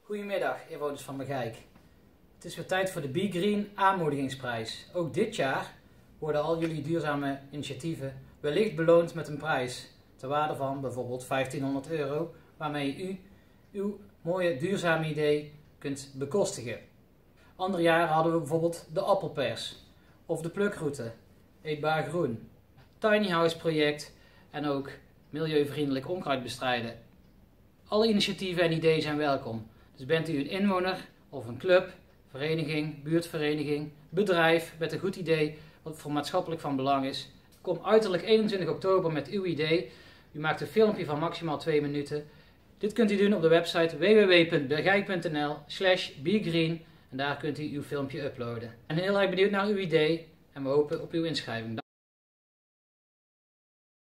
Goedemiddag inwoners van Bergijk. Het is weer tijd voor de Be Green aanmoedigingsprijs. Ook dit jaar worden al jullie duurzame initiatieven wellicht beloond met een prijs ter waarde van bijvoorbeeld €1500, waarmee u uw mooie duurzame idee kunt bekostigen. Andere jaren hadden we bijvoorbeeld de appelpers of de plukroute, eetbaar groen, tiny house project en ook milieuvriendelijk onkruid bestrijden. Alle initiatieven en ideeën zijn welkom. Dus bent u een inwoner of een club, vereniging, buurtvereniging, bedrijf met een goed idee wat voor maatschappelijk van belang is, kom uiterlijk 21 oktober met uw idee. U maakt een filmpje van maximaal 2 minuten. Dit kunt u doen op de website www.bergijk.nl/begreen en daar kunt u uw filmpje uploaden. En heel erg benieuwd naar uw idee en we hopen op uw inschrijving.